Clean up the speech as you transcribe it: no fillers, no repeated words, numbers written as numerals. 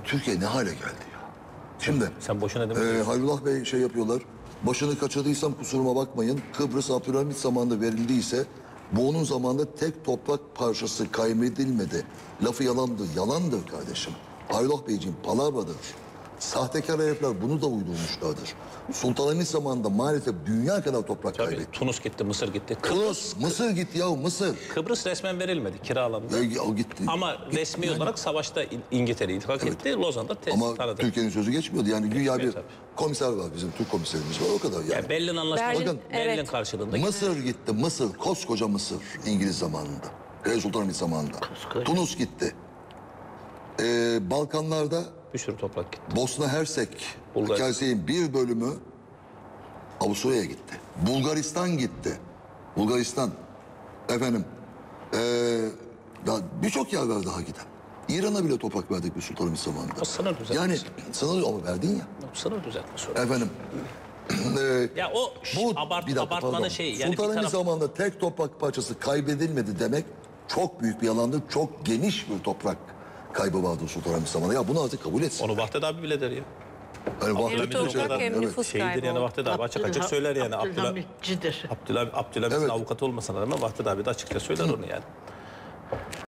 Türkiye ne hale geldi ya? Şimdi Sen boşuna demiyorsun. Hayrullah Bey şey yapıyorlar. Başını kaçırdıysam kusuruma bakmayın. Kıbrıs Abdülhamit zamanında verildiyse bu onun zamanında tek toprak parçası kaybedilmedi. Lafı yalandı. Yalandır kardeşim. Hayrullah Beyciğim palavradır. Sahtekar herifler bunu da uydurmuşlardır. Sultanahmet zamanında maalesef dünya kadar toprak Tabii, kaybetti. Tunus gitti, Mısır gitti. Kıbrıs, Mısır gitti ya Mısır. Kıbrıs resmen verilmedi, kiralandı. O gitti. Ama resmi olarak savaşta İngiltere ittifak etti. Lozan'da Ama tanıdı. Türkiye'nin sözü geçmiyordu. Yani güya bir tabii. komiser var bizim, Türk komiserimiz var o kadar yani. Yani Berlin Anlaşması, Bakın, Berlin karşılığında. Mısır gitti, Mısır, koskoca Mısır İngiliz zamanında. Sultanahmet zamanında. Tunus gitti. Balkanlarda Bir sürü toprak gitti. Bosna Hersek, Bulgaristan. hikayesinin bir bölümü Avusturya'ya gitti. Bulgaristan gitti. Bulgaristan. Efendim, daha birçok yer var daha giden. İran'a bile toprak verdik bir Sultanahmet zamanında. O sınır düzeltmesi. Yani sınır ama verdin ya. Sınır düzeltmesi. Efendim. Ya o abartmanın şeyi. Yani Sultanahmet zamanında tek toprak parçası kaybedilmedi demek çok büyük bir yalandır. Çok geniş bir toprak kaybı vardı Sultanahmet zamanında. Ya bunu artık kabul etsin. Onu Vahdet abi bile der ya. Yani Abdülhamit Vahdettin o Hoca- kadar hem nüfus şeydir kaybı yani oldu. Vahdet abi açık açık söyler yani. Abdülhamitcidir. Abdülhamit'in Evet. avukatı olmasına rağmen Vahdet abi de açıkça söyler onu yani.